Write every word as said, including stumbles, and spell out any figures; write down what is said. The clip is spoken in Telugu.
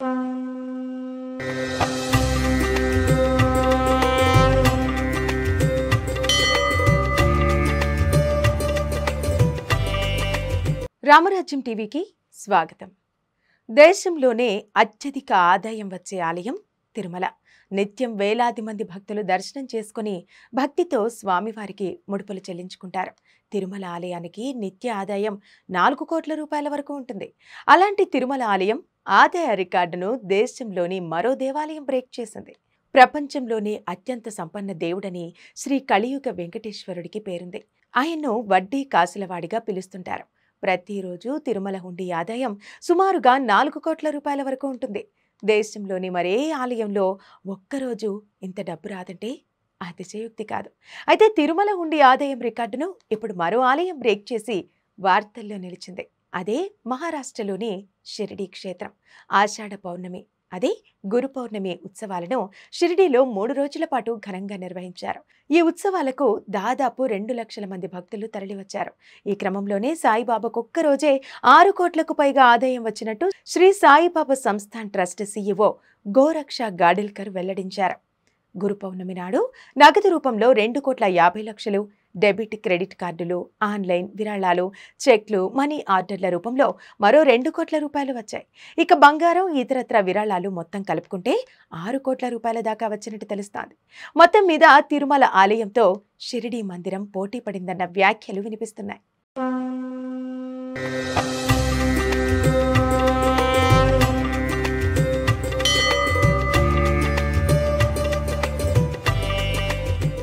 రామరాజ్యం టీవీకి స్వాగతం. దేశంలోనే అత్యధిక ఆదాయం వచ్చే ఆలయం తిరుమల. నిత్యం వేలాది మంది భక్తులు దర్శనం చేసుకుని భక్తితో స్వామివారికి ముడుపులు చెల్లించుకుంటారు. తిరుమల ఆలయానికి నిత్య ఆదాయం నాలుగు కోట్ల రూపాయల వరకు ఉంటుంది. అలాంటి తిరుమల ఆలయం ఆదాయ రికార్డును దేశంలోని మరో దేవాలయం బ్రేక్ చేసింది. ప్రపంచంలోనే అత్యంత సంపన్న దేవుడని శ్రీ కలియుగ వెంకటేశ్వరుడికి పేరుంది. ఆయన్ను వడ్డీ కాసులవాడిగా పిలుస్తుంటారు. ప్రతిరోజు తిరుమల హుండీ ఆదాయం సుమారుగా నాలుగు కోట్ల రూపాయల వరకు ఉంటుంది. దేశంలోని మరే ఆలయంలో ఒక్కరోజు ఇంత డబ్బు రాదంటే అతిశయోక్తి కాదు. అయితే తిరుమల హుండీ ఆదాయం రికార్డును ఇప్పుడు మరో ఆలయం బ్రేక్ చేసి వార్తల్లో నిలిచింది. అదే మహారాష్ట్రలోని షిరిడీ క్షేత్రం. ఆషాఢ పౌర్ణమి, అదే గురు పౌర్ణమి ఉత్సవాలను షిరిడీలో మూడు రోజుల పాటు ఘనంగా నిర్వహించారు. ఈ ఉత్సవాలకు దాదాపు రెండు లక్షల మంది భక్తులు తరలివచ్చారు. ఈ క్రమంలోనే సాయిబాబాకు ఒక్కరోజే ఆరు కోట్లకు పైగా ఆదాయం వచ్చినట్టు శ్రీ సాయిబాబా సంస్థాన్ ట్రస్ట్ సీఈఓ గోరక్ష గాడిల్కర్ వెల్లడించారు. గురు పౌర్ణమి నాడు నగదు రూపంలో రెండు కోట్ల యాభై లక్షలు, డెబిట్ క్రెడిట్ కార్డులు, ఆన్లైన్ విరాళాలు, చెక్లు, మనీ ఆర్డర్ల రూపంలో మరో రెండు కోట్ల రూపాయలు వచ్చాయి. ఇక బంగారం, ఇతరత్ర విరాళాలు మొత్తం కలుపుకుంటే ఆరు కోట్ల రూపాయల దాకా వచ్చినట్టు తెలుస్తోంది. మొత్తం మీద తిరుమల ఆలయంతో షిరిడీ మందిరం పోటీ పడిందన్న వ్యాఖ్యలు వినిపిస్తున్నాయి.